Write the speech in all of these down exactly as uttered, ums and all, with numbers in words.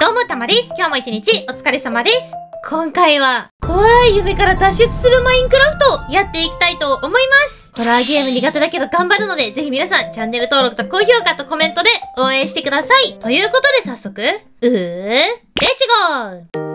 どうもたまです。今日も一日お疲れ様です。今回は怖い夢から脱出するマインクラフトをやっていきたいと思います。ホラーゲーム苦手だけど頑張るので、ぜひ皆さんチャンネル登録と高評価とコメントで応援してください。ということで早速、うー、レッツゴー。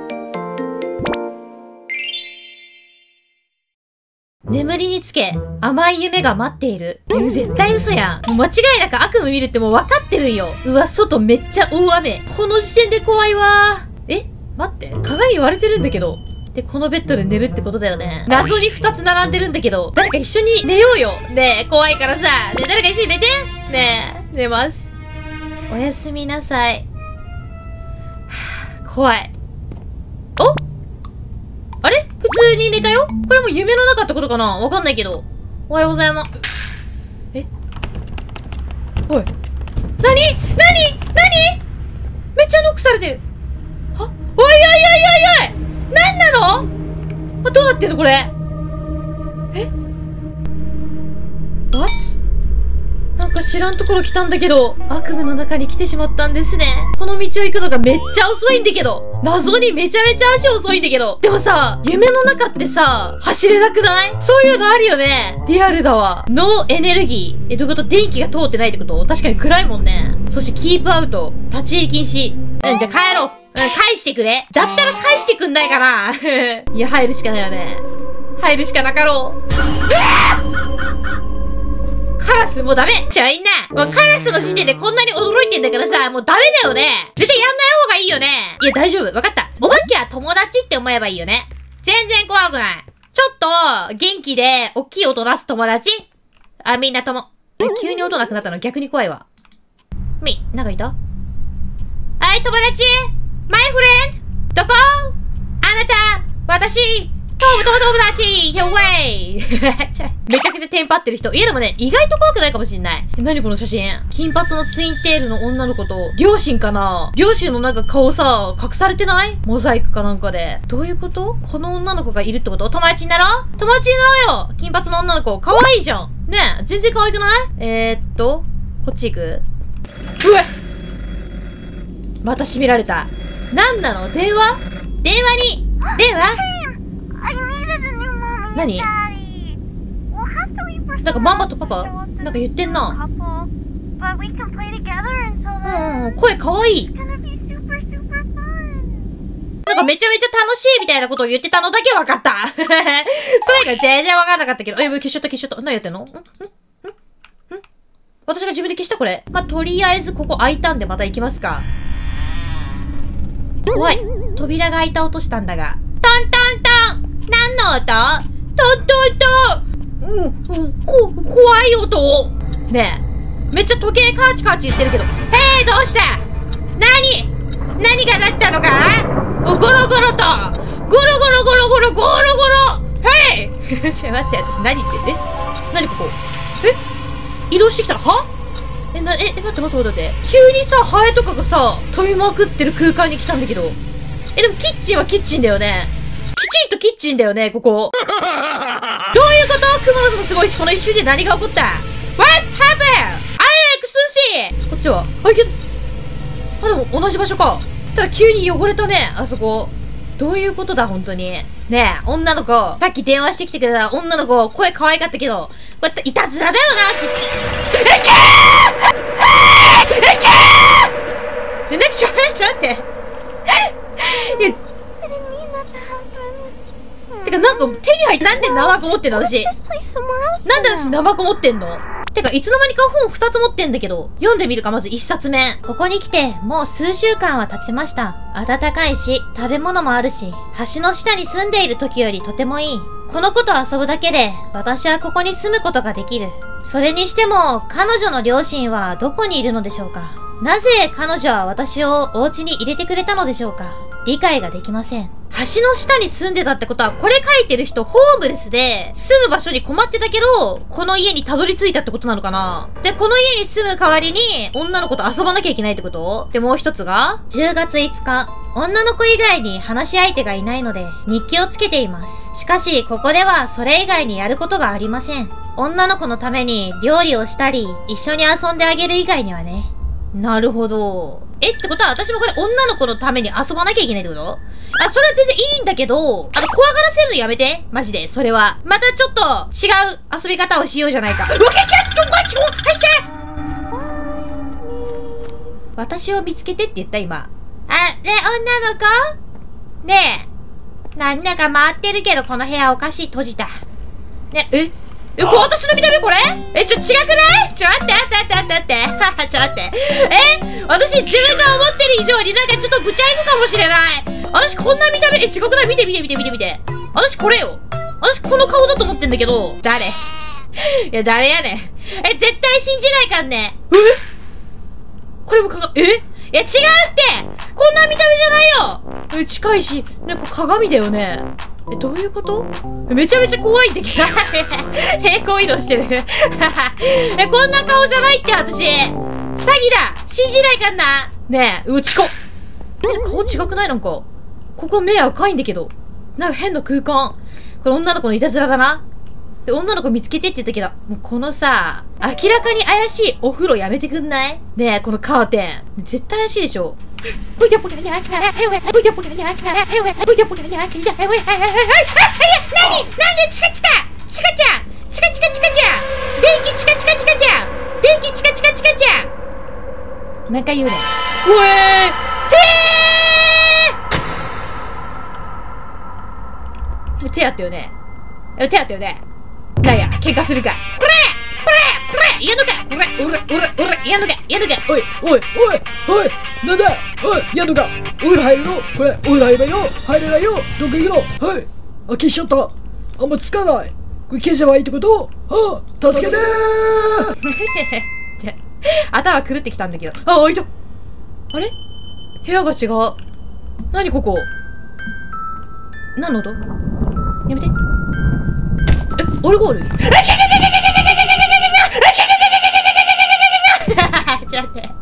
眠りにつけ、甘い夢が待っている。え、絶対嘘やん。もう間違いなく悪夢見るってもう分かってるよ。うわ、外めっちゃ大雨。この時点で怖いわー。え、待って。鏡割れてるんだけど。で、このベッドで寝るってことだよね。謎に二つ並んでるんだけど。誰か一緒に寝ようよ。ねえ、怖いからさ。ねえ、誰か一緒に寝て。ねえ、寝ます。おやすみなさい。はぁ、怖い。お？あれ？普通に寝たよ？これも夢の中ってことかな？わかんないけど。おはようございます。え？おい。なに？なに？なに？めっちゃノックされてる。は？おいおいおいおいおい！なんなの？あ、どうなってんのこれ？え？ What？ なんか知らんところ来たんだけど、悪夢の中に来てしまったんですね。この道を行くのがめっちゃ遅いんだけど。謎にめちゃめちゃ足遅いんだけど。でもさ、夢の中ってさ、走れなくない？そういうのあるよね。リアルだわ。ノーエネルギー。え、どういうこと？電気が通ってないってこと？確かに暗いもんね。そしてキープアウト。立ち入り禁止。うん、じゃあ帰ろう。うん、返してくれ。だったら返してくんないかな。いや、入るしかないよね。入るしかなかろう。うわカラスもうダメ。ちょ、みんな。もうカラスの時点でこんなに驚いてんだからさ、もうダメだよね。絶対やんない方がいいよね。いや、大丈夫。わかった。お化けは友達って思えばいいよね。全然怖くない。ちょっと、元気で、大きい音出す友達。あ、みんなとも。急に音なくなったの逆に怖いわ。み、なんかいた？はい、友達マイフレンドどこ？あなた私友達よウェイめちゃくちゃテンパってる人。いやでもね、意外と怖くないかもしんない。え、何この写真？金髪のツインテールの女の子と、両親かな？両親のなんか顔さ、隠されてない？モザイクかなんかで。どういうこと？この女の子がいるってこと？友達になろう？友達になろうよ！金髪の女の子。可愛いじゃん。ねえ、全然可愛くない？えー、っと、こっち行く？うわ！また閉められた。なんなの？電話？電話に、電話？何？なんかママとパパなんか言ってんな。うんうん、声かわいい。なんかめちゃめちゃ楽しいみたいなことを言ってたのだけ分かった。声が全然分かんなかったけど。え、消しちゃった消しちゃった。何やってんの？んんんん私が自分で消したこれ。まあ、とりあえずここ開いたんでまた行きますか。怖い。扉が開いた音したんだが。トントントン！何の音？トントントン！うん、うん、こ、怖い音。ねえ。めっちゃ時計カーチカーチ言ってるけど。へい、どうした？何？何がなったのか？ゴロゴロとゴロゴロゴロゴロゴロゴロへいちょ、待って、私何言ってん？え？何ここ？え？移動してきた？は？え、な、え、え、待って待って待って。急にさ、ハエとかがさ、飛びまくってる空間に来たんだけど。え、でもキッチンはキッチンだよね。きちんとキッチンだよね、ここ。どういうこと？クモの巣もすごいし、この一瞬で何が起こった？ What's happened? I like sushi! こっちはあ、いけ、あ、でも同じ場所か。ただ急に汚れたね、あそこ。どういうことだ、本当に。ねえ、女の子。さっき電話してきてくれた女の子、声可愛かったけど、こうやっていたずらだよな。えけーえけーえ、なにちょ、ちょ、待って。いや、てかなんか手に入って、なんでナマコ持ってんの私。なんで私ナマコ持ってんの？てかいつの間にか本二つ持ってんだけど。読んでみるか、まず一冊目。ここに来てもう数週間は経ちました。暖かいし、食べ物もあるし、橋の下に住んでいる時よりとてもいい。この子と遊ぶだけで、私はここに住むことができる。それにしても、彼女の両親はどこにいるのでしょうか？なぜ彼女は私をお家に入れてくれたのでしょうか？理解ができません。橋の下に住んでたってことは、これ書いてる人ホームレスで、住む場所に困ってたけど、この家にたどり着いたってことなのかな？で、この家に住む代わりに、女の子と遊ばなきゃいけないってこと？で、もう一つが、じゅうがついつか、女の子以外に話し相手がいないので、日記をつけています。しかし、ここではそれ以外にやることがありません。女の子のために料理をしたり、一緒に遊んであげる以外にはね。なるほど。 えってことは私もこれ女の子のために遊ばなきゃいけないってこと？あ、それは全然いいんだけど、あの、怖がらせるのやめて。マジで、それは。またちょっと違う遊び方をしようじゃないか。オッケー、キャット、ワッチョン、はいしゃ私を見つけてって言った今。あ、ね、女の子ねえ。なんだか回ってるけど、この部屋おかしい。閉じた。ね、ええ、こ私の見た目これえ、ちょ、違くないちょ、待って、待って、待って、待って、待って。はは、ちょ、待って。え私、自分が思ってる以上になんかちょっとぶちゃいくかもしれない。私、こんな見た目、え、違くない見て、見て、見て、見て、見て。私、これよ。私、この顔だと思ってんだけど、誰いや、誰やねん。え、絶対信じないかんね。えこれもかが、えいや、違うってこんな見た目じゃないよえ、近いし、なんか鏡だよね。え、どういうこと？めちゃめちゃ怖いって平行移動してるえ、こんな顔じゃないって私詐欺だ信じないかんなねえ、うちこえ、顔違くないなんか。ここ目赤いんだけど。なんか変な空間。これ女の子のいたずらだな。で、女の子見つけてって言ったけど、もうこのさ、明らかに怪しいお風呂やめてくんないねえ、このカーテン。絶対怪しいでしょ。何？なんでチカチカチカちゃんチカチカチカちゃん電気チカチカチカちゃん電気チカチカチカちゃんなんか言うね。おえー手ー手やったよね。手やったよね。なんや、喧嘩するか。これこれこれやんのかこれおらおらおらやんのかやんのかおいおいおいおいなんだおいやんのかおいら入るのこれおいら入れないよ入れないよどこ行くのはいあ、消しちゃったあんまつかないこれ消せばいいってことはあ助けてーじゃ頭狂ってきたんだけどあ、開いたあれ部屋が違う何ここ何の音やめてえ、オルゴールちょっと待って大量の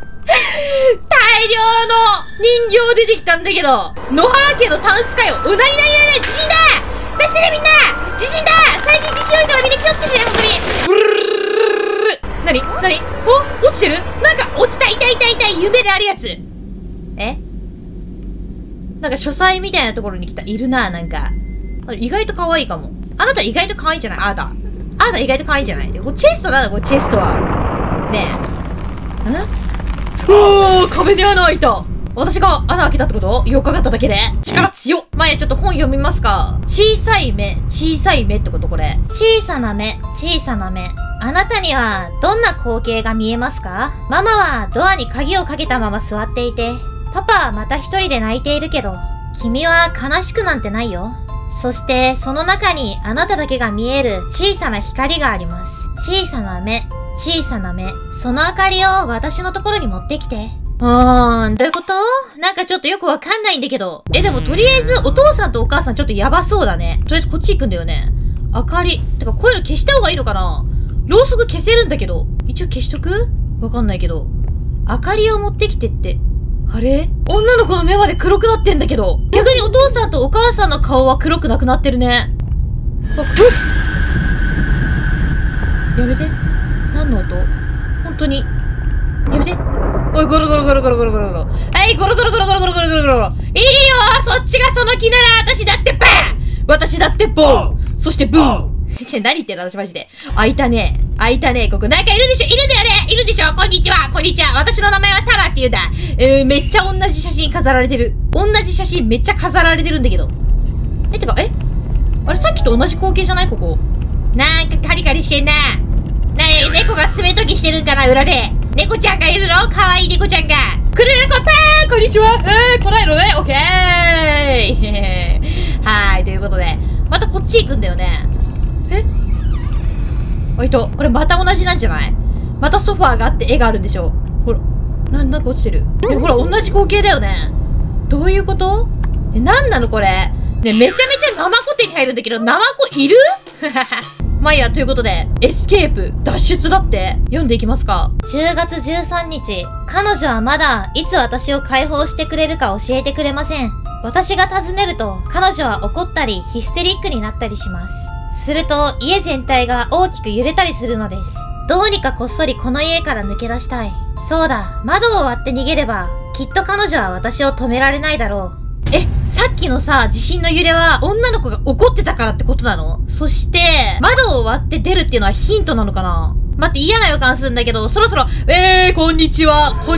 人形出てきたんだけど野原家のタンスかようなになになに地震だ助けてみんな地震だ最近地震多いからみんな気をつけてね本当になになにお落ちてるなんか落ちた痛い痛い痛い夢であるやつえなんか書斎みたいなところに来たいるななんか意外と可愛いかもあなた意外と可愛いんじゃないあなた。あなた意外と可愛いんじゃないでこれチェストなんだこれチェストは。ねえ。んおー壁に穴開いた私が穴開けたってことよくかかっただけで力強っ前ちょっと本読みますか小さい目、小さい目ってことこれ。小さな目、小さな目。あなたにはどんな光景が見えますかママはドアに鍵をかけたまま座っていて、パパはまた一人で泣いているけど、君は悲しくなんてないよ。そしてその中にあなただけが見える小さな光があります。小さな目、小さな目。その明かりを私のところに持ってきて。あー、どういうことなんかちょっとよくわかんないんだけど。え、でもとりあえずお父さんとお母さんちょっとやばそうだね。とりあえずこっち行くんだよね。明かり。てかこういうの消した方がいいのかなろうそく消せるんだけど。一応消しとくわかんないけど。明かりを持ってきてって。あれ女の子の目まで黒くなってんだけど。逆にお父さんとお母さんの顔は黒くなくなってるね。あ、やめて。何の音本当に。やめて。おい、ゴロゴロゴロゴロゴロゴロゴロ。はい、ゴロゴロゴロゴロゴロゴロゴロゴロ。いいよそっちがその気なら私だってバーン私だってボーンそしてブーンちょ、何言ってんの私マジで。開いたね。開いたね。ここなんかいるでしょいるんだよねいるでしょこんにちはこんにちは私の名前はタマって言うんだ。えー、めっちゃ同じ写真飾られてる。同じ写真めっちゃ飾られてるんだけど。え、てか、えあれさっきと同じ光景じゃないここ。なんかカリカリしてんな。なに、猫が爪研ぎしてるんかな裏で。猫ちゃんがいるのかわいい猫ちゃんが。くるるこぱーこんにちはえー、来ないのねオッケーはーい、ということで。またこっち行くんだよね。えあいと、これまた同じなんじゃないまたソファーがあって絵があるんでしょほら。な、なんか落ちてる。え、ほら、同じ光景だよね。どういうことえ、なんなのこれ。ね、めちゃめちゃナマコ手に入るんだけど、ナマコいるまあいいや、ということで、エスケープ、脱出だって、読んでいきますか。じゅうがつじゅうさんにち、彼女はまだ、いつ私を解放してくれるか教えてくれません。私が尋ねると、彼女は怒ったり、ヒステリックになったりします。すると、家全体が大きく揺れたりするのです。 どうにかこっそりこの家から抜け出したい。そうだ、窓を割って逃げれば、きっと彼女は私を止められないだろう。え、さっきのさ、地震の揺れは女の子が怒ってたからってことなの？そして、窓を割って出るっていうのはヒントなのかな？待って、嫌な予感するんだけど、そろそろ、えー、こんにちは。こ、わ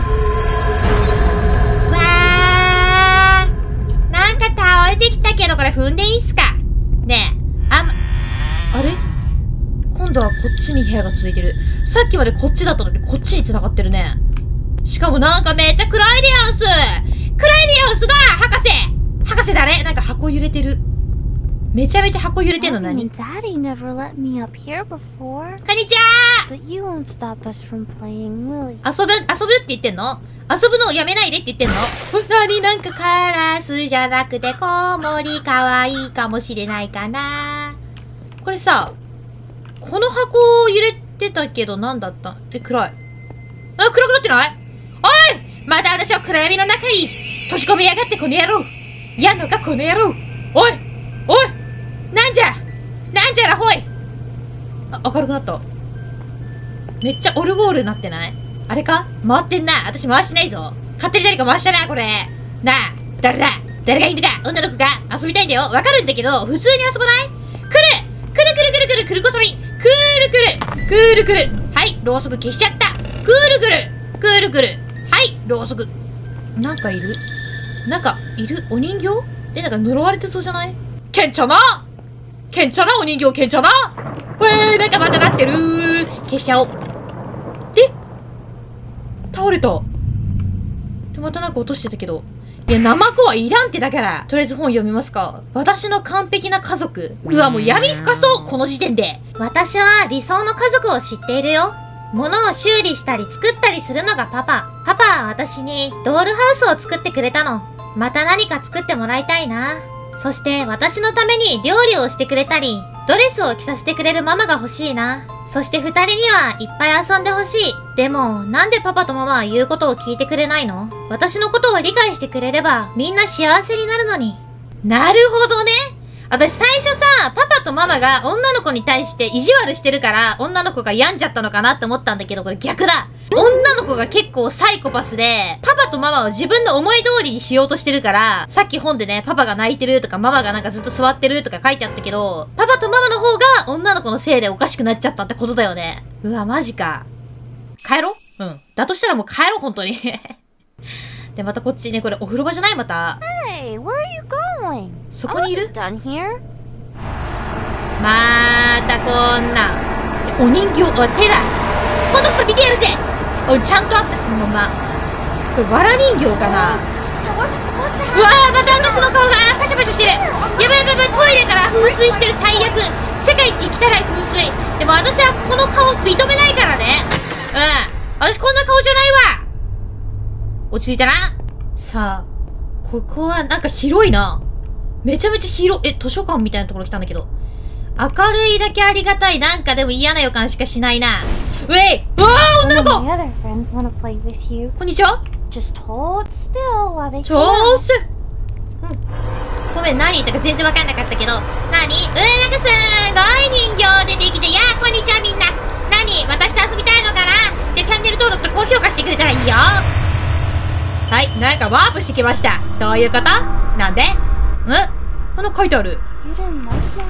ー。なんか倒れてきたけど、これ踏んでいいっすか？ねえ、あ、ま、あれ？今度はこっちに部屋が続いてる。さっきまでこっちだったのにこっちに繋がってるね。しかもなんかめっちゃ暗いでやんす。暗いでやんすだ博士博士誰？なんか箱揺れてる。めちゃめちゃ箱揺れてんの何？ Daddy never let me up here before. こんにちは。 But you won't stop us from playing, will you? 遊ぶ、遊ぶって言ってんの？遊ぶのをやめないでって言ってんの？なになんかカラスじゃなくてコウモリかわいいかもしれないかな。これさ、この箱揺れてたけど何だった？え、暗い。あ、暗くなってない？おい！また私を暗闇の中に閉じ込めやがってこの野郎！やんのかこの野郎！おい！おい！なんじゃ！なんじゃらほい！あ、明るくなった。めっちゃオルゴールになってない？あれか？回ってんな。私回してないぞ。勝手に誰か回したな、これ。なあ、誰だ？誰がいいんだか？女の子が遊びたいんだよ。わかるんだけど、普通に遊ばない？来る！くるくるくるくるくるこそみ！くるくる！くるくる！はい、ろうそく消しちゃった！くるくる！くるくる！はい、ろうそく。なんかいる？なんか、いる？お人形？え、なんか呪われてそうじゃない？けんちゃな！けんちゃなお人形けんちゃな！えー、なんかまたなってるー。消しちゃおう。で、倒れた。で、またなんか落としてたけど。いや、ナマコはいらんってだから。とりあえず本読みますか。私の完璧な家族。うわ、もう闇深そうこの時点で。私は理想の家族を知っているよ。物を修理したり作ったりするのがパパ。パパは私にドールハウスを作ってくれたの。また何か作ってもらいたいな。そして私のために料理をしてくれたり、ドレスを着させてくれるママが欲しいな。そして二人にはいっぱい遊んでほしい。でも、なんでパパとママは言うことを聞いてくれないの？私のことを理解してくれれば、みんな幸せになるのに。なるほどね。私最初さ、パパとママが女の子に対して意地悪してるから、女の子が病んじゃったのかなって思ったんだけど、これ逆だ。女の子が結構サイコパスで、パパとママを自分の思い通りにしようとしてるから、さっき本でね、パパが泣いてるとか、ママがなんかずっと座ってるとか書いてあったけど、パパとママの方が女の子のせいでおかしくなっちゃったってことだよね。うわ、マジか。帰ろ？うん。だとしたらもう帰ろう、本当に。で、またこっちね、これお風呂場じゃない？また。 Hey, where are you going? そこにいる？ done here. まーたこんな。お人形、あ、手だ。今度こそ見てやるぜ。お、ちゃんとあった、そのまま。これ、わら人形かな。うわー、また私の顔がパシャパシャしてる。やばいやばいやばい、トイレから噴水してる、最悪。世界一汚い噴水。でも私はこの顔認めないからね。うん。私こんな顔じゃないわ。落ち着いたな。さあ、ここはなんか広いな。めちゃめちゃ広い。え、図書館みたいなところ来たんだけど。明るいだけありがたい。なんかでも嫌な予感しかしないな。うえいうわー、女の子。こんにちは。ちょーす。うん。ごめん、何言ったか全然わかんなかったけど。何？うん、なんかすごい人形出てきて、やー、こんにちはみんな。何？私と遊びたいのかな？じゃあチャンネル登録と高評価してくれたらいいよ。はい、なんかワープしてきました。どういうこと？なんで？ん？この書いてある。えー、なー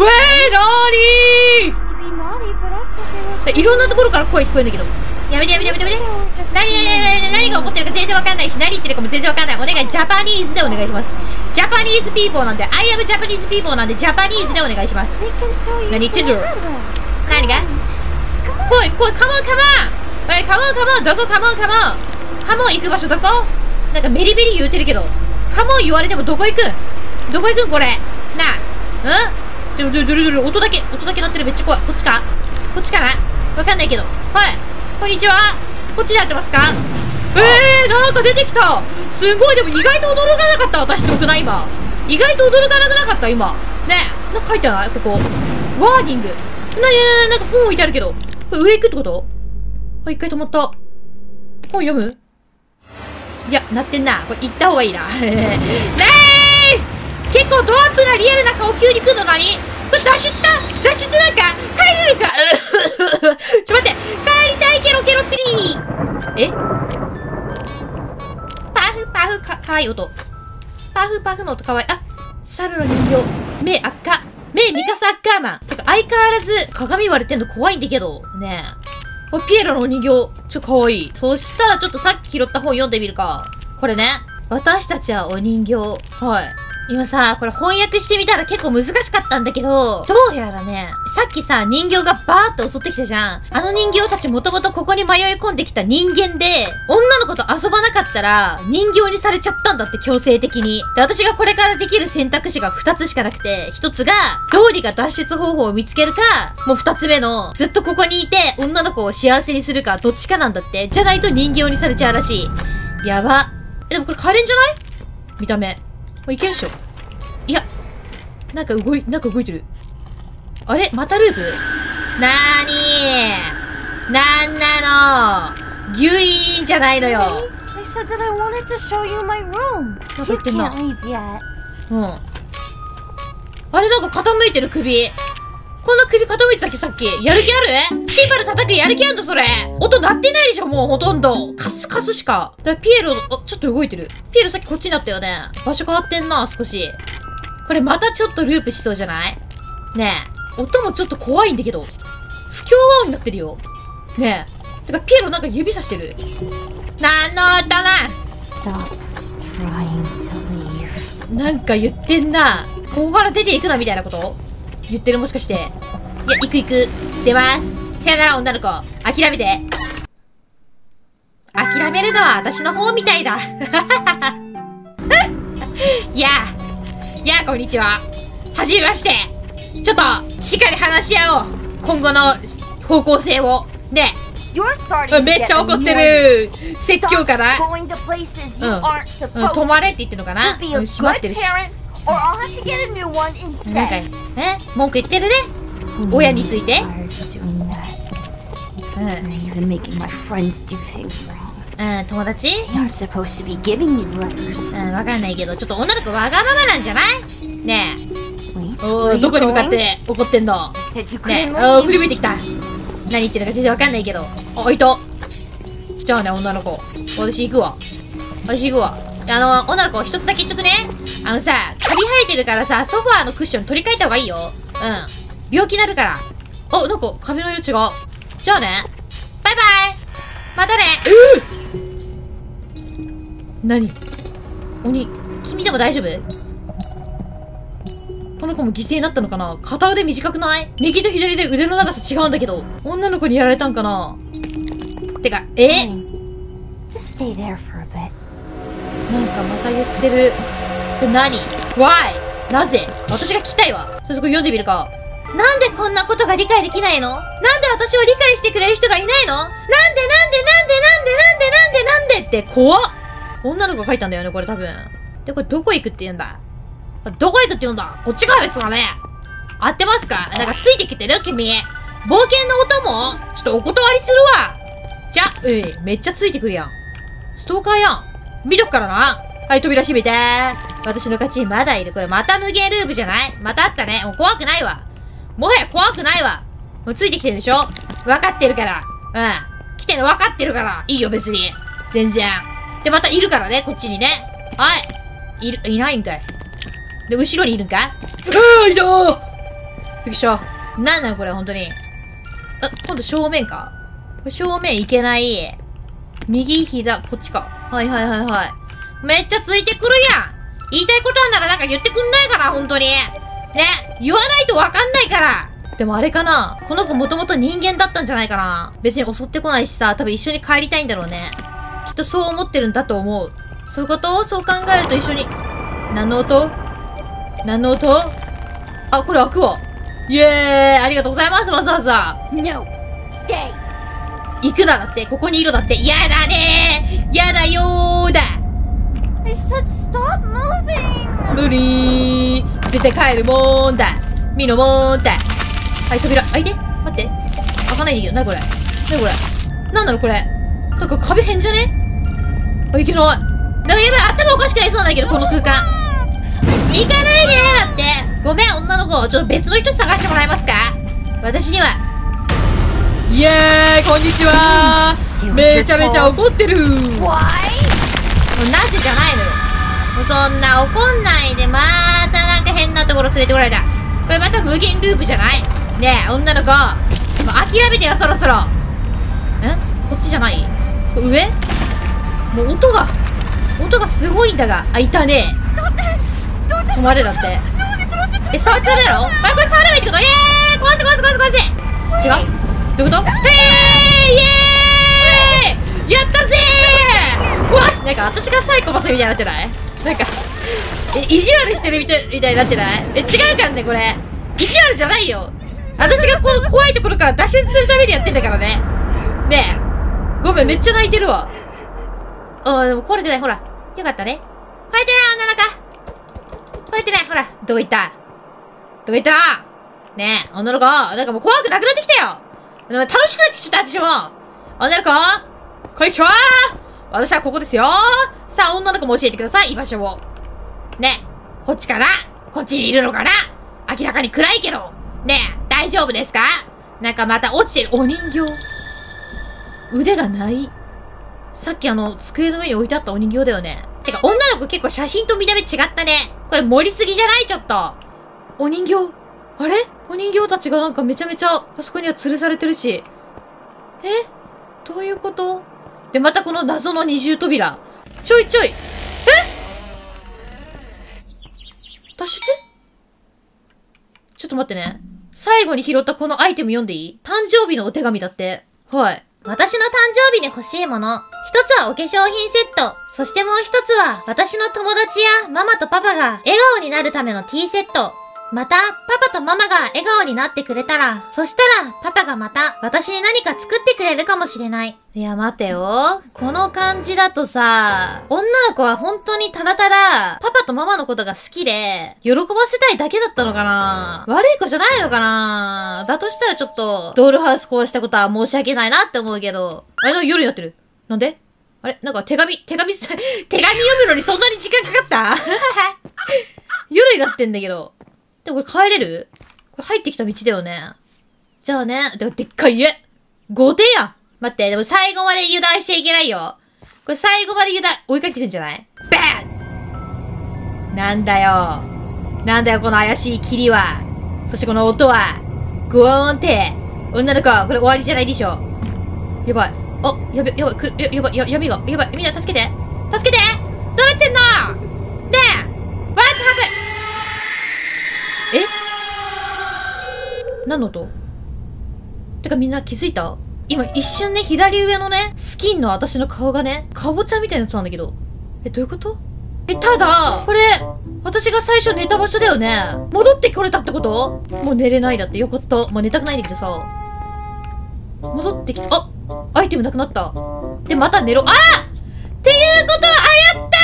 にー？いろんなところから声聞こえるんだけど。やめてやめてやめてやめて。何何何何が起こってるか全然わかんないし、何言ってるかも全然わかんない。お願い、ジャパニーズでお願いします。ジャパニーズピーポーなんで、I am Japanese people なんで、ジャパニーズでお願いします。何言ってんだろ？何が？来い来い、カモンカモン！おい、カモンカモン！どこカモンカモン！カモン行く場所どこ？なんかメリメリ言うてるけど、カモン言われてもどこ行くん？どこ行くんこれ？なあ、うん？ちょ、ど、ど、ど、ど、音だけ、音だけ鳴ってる。めっちゃ怖い。こっちか？こっちかな？わかんないけど。はい。こんにちは。こっちでやってますか？えー、なんか出てきた。すごい、でも意外と驚かなかった。私すごくない今。意外と驚かなくなかった今。ねえ。なんか書いてないここ。ワーディング。なになになんか本置いてあるけど。これ上行くってこと？あ、一回止まった。本読む？いや、なってんな。これ行った方がいいな。ねえ！結構ドアップなリアルな顔急に来んの何？ これ脱出だ脱出なんか帰れるかちょっと待って帰りたいケロケロピリーえパフパフか、かわいい音。パフパフの音かわいい。あ、猿の人形。目赤。目ミカサアッカーマン。てか相変わらず鏡割れてんの怖いんだけど。ねえ。おピエロのお人形。ちょ、かわいい。そしたらちょっとさっき拾った本読んでみるか。これね。私たちはお人形。はい。今さ、これ翻訳してみたら結構難しかったんだけど、どうやらね、さっきさ、人形がバーって襲ってきたじゃん。あの人形たちもともとここに迷い込んできた人間で、女の子と遊ばなかったら、人形にされちゃったんだって強制的に。で、私がこれからできる選択肢がふたつしかなくて、ひとつが、道理が脱出方法を見つけるか、もうふたつめの、ずっとここにいて、女の子を幸せにするか、どっちかなんだって。じゃないと人形にされちゃうらしい。やば。え、でもこれ帰れんじゃない？見た目。もういけるっしょ。いや、なんか動い、なんか動いてる。あれまたループ？なーにーなんなのギュイーンじゃないのよ。 I said that I wanted to show you my room. なんか You 言ってんな。 can't leave yet. うん。あれなんか傾いてる首。こんな首傾いてたっけさっき。やる気ある？シンバル叩くやる気あんのそれ。音鳴ってないでしょもうほとんど。カスカスしか。だからピエロ、あ、ちょっと動いてる。ピエロさっきこっちになったよね。場所変わってんな、少し。これまたちょっとループしそうじゃない？ねえ。音もちょっと怖いんだけど。不協和音になってるよ。ねえ。てかピエロなんか指さしてる。なんの音な Stop trying to leave. なんか言ってんな。ここから出ていくなみたいなこと言ってるもしかして。いや、行く行く。出ます。さよなら女の子。諦めて。諦めるのは私の方みたいだ。いやあ。いやあ、こんにちは。はじめまして。ちょっと、しっかり話し合おう。今後の方向性を。ね。めっちゃ怒ってる。説教かな。うん。うん、止まれって言ってるのかな。うん、閉まってるし。なんか、ね、文句言ってるね。親について。うん。うん、友達？うん、わかんないけど、ちょっと女の子わがままなんじゃない？ねえ。おー、どこに向かって怒ってんの？ねえ、おー、振り向いてきた。何言ってるか全然わかんないけど。あ、いた。じゃあね、女の子。私行くわ。私行くわ。あの、女の子、一つだけ言っとくね。あのさ、カビ生えてるからさ、ソファーのクッション取り替えた方がいいよ。うん。病気になるから。あ、なんか、髪の色違う。じゃあね。バイバイ。またね。うぅ何？鬼、君でも大丈夫？この子も犠牲になったのかな？片腕短くない？右と左で腕の長さ違うんだけど。女の子にやられたんかな？てか、え？ Just stay there for a bit. なんかまた言ってる。これ何？ Why？ なぜ？私が聞きたいわ。ちょっとこれ読んでみるか。なんでこんなことが理解できないの？なんで私を理解してくれる人がいないの？なんでなんでなんでなんでなんでなんでなんでなんでって怖っ！女の子が書いたんだよね、これ多分。で、これどこ行くって言うんだ？どこ行くって言うんだ？こっち側ですかね？合ってますか？なんかついてきてる君。冒険のお供？ちょっとお断りするわ。じゃ、えい、めっちゃついてくるやん。ストーカーやん。見とくからな。はい、扉閉めてー。私の勝ち、まだいる。これまた無限ループじゃない？またあったね。もう怖くないわ。もはや怖くないわ。もうついてきてるでしょ？分かってるから。うん。来てる分かってるから。いいよ、別に。全然。で、またいるからね、こっちにね。はい。いる、いないんかい。で、後ろにいるんか？ ああ、いたー！ びっくりした。なんなのこれ、ほんとに。あ、今度正面か？これ正面いけない。右、左、こっちか。はいはいはいはい。めっちゃついてくるやん！言いたいことあんならなんか言ってくんないかな、ほんとに。ね、言わないとわかんないから。でもあれかな、この子もともと人間だったんじゃないかな。別に襲ってこないしさ、多分一緒に帰りたいんだろうね。きっとそう思ってるんだと思う。そういうこと？そう考えると一緒に。何の音？何の音？あ、これ開くわ。イエーイ！ありがとうございます、わざわざ。 No! Stay! 行くなだって、ここにいろだって。やだねー！やだよーだ！ I said stop moving! 無理ー。絶対帰るもんだ。みのもんだ。はい、扉、開いて。待って。開かないでいいよ。なにこれ。なにこれ。なんだろこれ。なんか壁変じゃね？あ、いけない。なんかやばい、頭おかしくなりそうなんだけど、この空間。行かないでだって。 ごめん、女の子。ちょっと別の人探してもらえますか？私には。 イエーイ、こんにちは。めちゃめちゃ怒ってる。 もうなぜじゃないのよ。もうそんな怒んないで、またなんか変なところ連れてこられた。これまた無限ループじゃない？ねえ、女の子。もう諦めてよ、そろそろ。え？こっちじゃない？上？もう音が、音がすごいんだが。あ、いたね。止まれだって。え、触っちゃダメだろ？あ、これ触ればいいってこと？イエーイ！壊せ壊せ壊せ壊せ！違う？どういうこと？へーイエーイ！やったぜー！壊し、なんか私がサイコパスみたいになってない？なんか、え、意地悪してるみたいみたいになってない？え、違うからね、これ。意地悪じゃないよ。私がこの怖いところから脱出するためにやってんだからね。ねえ。ごめん、めっちゃ泣いてるわ。あー、でも壊れてない、ほら。よかったね。壊れてない、女の子。壊れてない、ほら。どこ行った？どこ行ったねえ、女の子。なんかもう怖くなくなってきたよ。でも楽しくなってきちゃった、私も。女の子、こんにちは。私はここですよ。さあ、女の子も教えてください、居場所を。ねえ、こっちかな？こっちにいるのかな？明らかに暗いけど。ねえ、大丈夫ですか？なんかまた落ちてるお人形。腕がない。さっきあの、机の上に置いてあったお人形だよね。てか、女の子結構写真と見た目違ったね。これ盛りすぎじゃない？ちょっと。お人形。あれ？お人形たちがなんかめちゃめちゃ、あそこには吊るされてるし。え？どういうこと？で、またこの謎の二重扉。ちょいちょい。え？脱出？ちょっと待ってね。最後に拾ったこのアイテム読んでいい？誕生日のお手紙だって。はい。 私の誕生日に欲しいもの。一つはお化粧品セット。そしてもう一つは私の友達やママとパパが笑顔になるためのティーセット。また、パパとママが笑顔になってくれたら、そしたらパパがまた私に何か作ってくれるかもしれない。 いや、待てよ。この感じだとさ、女の子は本当にただただ、パパとママのことが好きで、喜ばせたいだけだったのかな？悪い子じゃないのかな？だとしたらちょっと、ドールハウス壊したことは申し訳ないなって思うけど、あれの夜になってる。なんで？あれなんか手紙、手紙、手紙読むのにそんなに時間かかった夜になってんだけど。でもこれ帰れる？これ入ってきた道だよね。じゃあね、ででっかい家。ごてやん。待って、でも最後まで油断しちゃいけないよ。これ最後まで油断、追いかけてくんじゃない？バン！なんだよ。なんだよ、この怪しい霧は。そしてこの音は。ゴーンって。女の子、これ終わりじゃないでしょ。やばい。あ、やべ、やばい、く、や、やばい、や、闇が、やばい、みんな助けて。助けて！どうなってんの？ねえ！ What happened？ え？何の音？てかみんな気づいた？今一瞬ね、左上のね、スキンの私の顔がね、かぼちゃみたいなやつなんだけど。え、どういうこと？え、ただ、これ、私が最初寝た場所だよね。戻ってこれたってこと？もう寝れないだってよかった。もう寝たくないんだけどさ。戻ってきた。あ！アイテムなくなった。で、また寝ろ。あ！っていうことは、あ、やった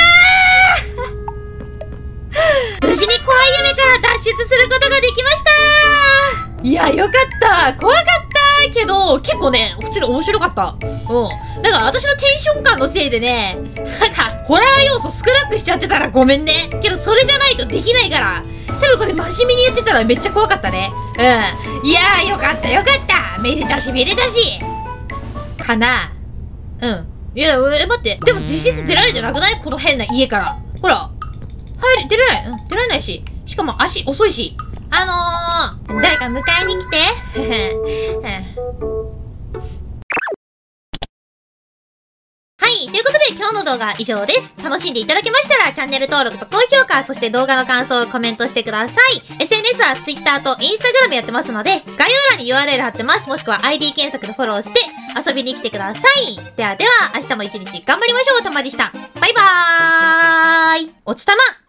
ー無事に怖い夢から脱出することができましたー。いや、よかった。怖かったけど、結構ね、普通に面白かった。うん。なんか私のテンション感のせいでね、なんか、ホラー要素少なくしちゃってたらごめんね。けど、それじゃないとできないから。多分これ真面目にやってたらめっちゃ怖かったね。うん。いやー、よかったよかった。めでたしめでたし。かな。うん。いや、え、待って。でも実質出られてなくない？この変な家から。ほら。入れ、出られない。うん、出られないし。しかも足遅いし。あのー、誰か迎えに来て。はい。ということで今日の動画は以上です。楽しんでいただけましたらチャンネル登録と高評価、そして動画の感想をコメントしてください。エスエヌエス は Twitter と Instagram やってますので、概要欄に ユーアールエル 貼ってます。もしくは アイディー 検索でフォローして遊びに来てください。ではでは、明日も一日頑張りましょう。たまでした。バイバーイ。おちたま。